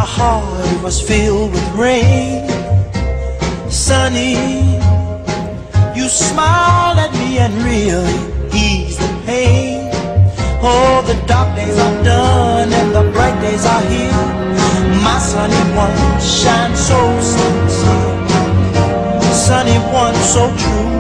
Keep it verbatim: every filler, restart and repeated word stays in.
my heart was filled with rain. Sunny, you smiled at me and really eased the pain. Oh, the dark days are done and the bright days are here. My sunny one shines so sincere, sunny one so true.